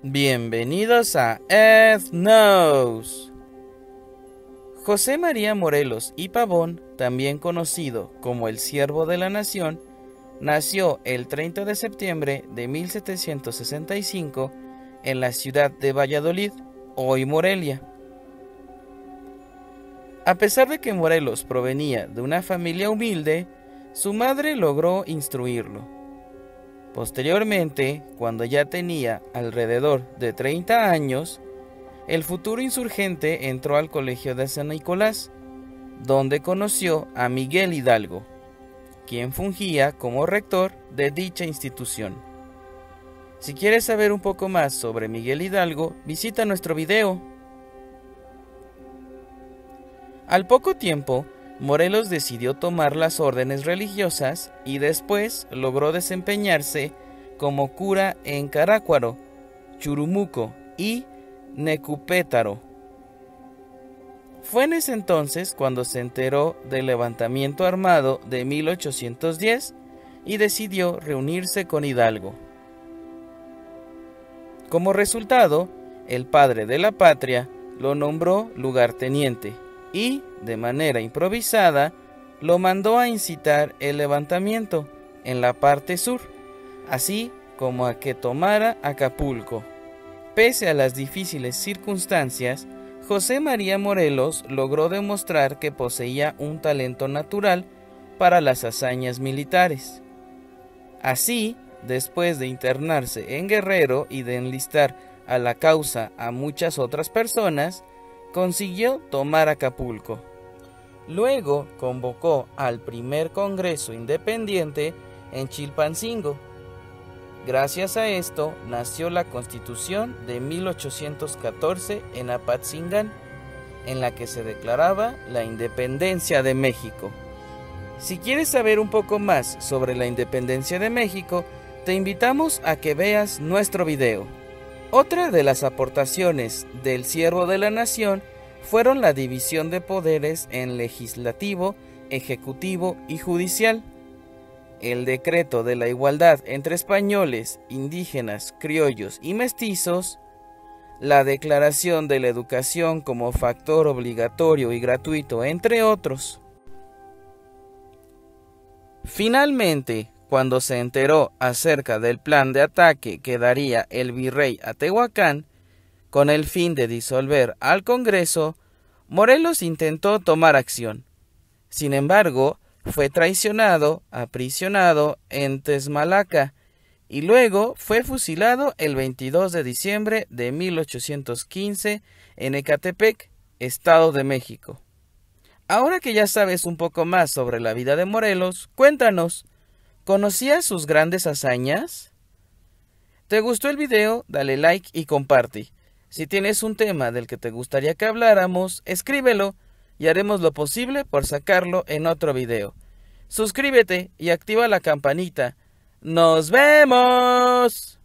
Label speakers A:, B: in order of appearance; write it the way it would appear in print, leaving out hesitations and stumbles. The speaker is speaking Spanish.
A: Bienvenidos a Earth Knows. José María Morelos y Pavón, también conocido como el Siervo de la Nación, nació el 30 de septiembre de 1765 en la ciudad de Valladolid, hoy Morelia. A pesar de que Morelos provenía de una familia humilde, su madre logró instruirlo. Posteriormente, cuando ya tenía alrededor de 30 años, el futuro insurgente entró al Colegio de San Nicolás, donde conoció a Miguel Hidalgo, quien fungía como rector de dicha institución. Si quieres saber un poco más sobre Miguel Hidalgo, visita nuestro video. Al poco tiempo, Morelos decidió tomar las órdenes religiosas y después logró desempeñarse como cura en Carácuaro, Churumuco y Necupétaro. Fue en ese entonces cuando se enteró del levantamiento armado de 1810 y decidió reunirse con Hidalgo. Como resultado, el padre de la patria lo nombró lugarteniente y, de manera improvisada, lo mandó a incitar el levantamiento en la parte sur, así como a que tomara Acapulco. Pese a las difíciles circunstancias, José María Morelos logró demostrar que poseía un talento natural para las hazañas militares. Así, después de internarse en Guerrero y de enlistar a la causa a muchas otras personas, consiguió tomar Acapulco. Luego convocó al primer Congreso Independiente en Chilpancingo. Gracias a esto nació la Constitución de 1814 en Apatzingán, en la que se declaraba la independencia de México. Si quieres saber un poco más sobre la independencia de México, te invitamos a que veas nuestro video. Otra de las aportaciones del Siervo de la Nación fueron la división de poderes en legislativo, ejecutivo y judicial, el decreto de la igualdad entre españoles, indígenas, criollos y mestizos, la declaración de la educación como factor obligatorio y gratuito, entre otros. Finalmente, cuando se enteró acerca del plan de ataque que daría el virrey a Tehuacán, con el fin de disolver al Congreso, Morelos intentó tomar acción. Sin embargo, fue traicionado, aprisionado en Texmalaca y luego fue fusilado el 22 de diciembre de 1815 en Ecatepec, Estado de México. Ahora que ya sabes un poco más sobre la vida de Morelos, cuéntanos, ¿conocías sus grandes hazañas? ¿Te gustó el video? Dale like y comparte. Si tienes un tema del que te gustaría que habláramos, escríbelo y haremos lo posible por sacarlo en otro video. Suscríbete y activa la campanita. ¡Nos vemos!